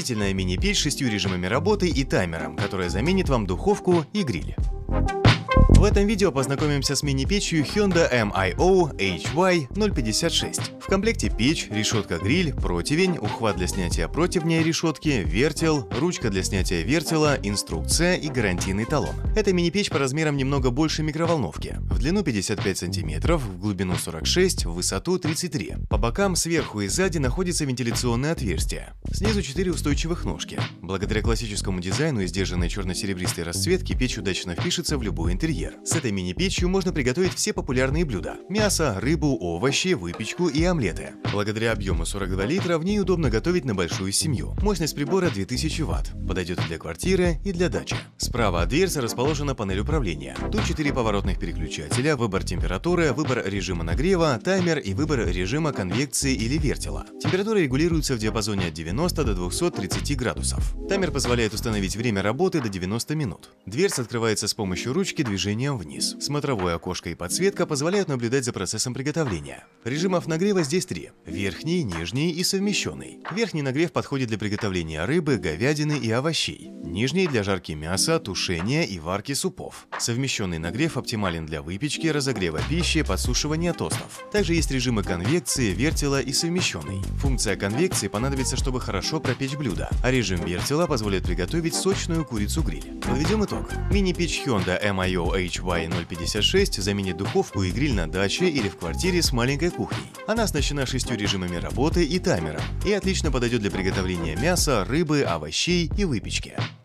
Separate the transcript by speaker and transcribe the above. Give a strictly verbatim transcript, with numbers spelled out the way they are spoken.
Speaker 1: Вместительная мини-печь с шестью режимами работы и таймером, которая заменит вам духовку и гриль. В этом видео познакомимся с мини-печью Hyundai эм ай о эйч вай ноль пятьдесят шесть. В комплекте печь, решетка-гриль, противень, ухват для снятия противня и решетки, вертел, ручка для снятия вертела, инструкция и гарантийный талон. Эта мини-печь по размерам немного больше микроволновки. В длину пятьдесят пять сантиметров, в глубину сорок шесть, в высоту тридцать три. По бокам, сверху и сзади находятся вентиляционные отверстия. Снизу четыре устойчивых ножки. Благодаря классическому дизайну и сдержанной черно-серебристой расцветке печь удачно впишется в любой интерьер. С этой мини-печью можно приготовить все популярные блюда – мясо, рыбу, овощи, выпечку и омлеты. Благодаря объему сорок два литра в ней удобно готовить на большую семью. Мощность прибора две тысячи ватт. Подойдет и для квартиры, и для дачи. Справа от дверцы расположена панель управления. Тут четыре поворотных переключателя, выбор температуры, выбор режима нагрева, таймер и выбор режима конвекции или вертела. Температура регулируется в диапазоне от девяноста до двухсот тридцати градусов. Таймер позволяет установить время работы до девяноста минут. Дверца открывается с помощью ручки движением вниз. Смотровое окошко и подсветка позволяют наблюдать за процессом приготовления. Режимов нагрева здесь три – верхний, нижний и совмещенный. Верхний нагрев подходит для приготовления рыбы, говядины и овощей. Нижний – для жарки мяса, тушения и варки супов. Совмещенный нагрев оптимален для выпечки, разогрева пищи, подсушивания тостов. Также есть режимы конвекции, вертела и совмещенный. Функция конвекции понадобится, чтобы хорошо пропечь блюдо, а режим вертела позволит приготовить сочную курицу-гриль. Подведем итог. Мини-печь Hyundai эм ай о эйч вай ноль пятьдесят шесть заменит духовку и гриль на даче или в квартире с маленькой кухней. Она оснащена шестью режимами работы и таймером и отлично подойдет для приготовления мяса, рыбы, овощей и выпечки.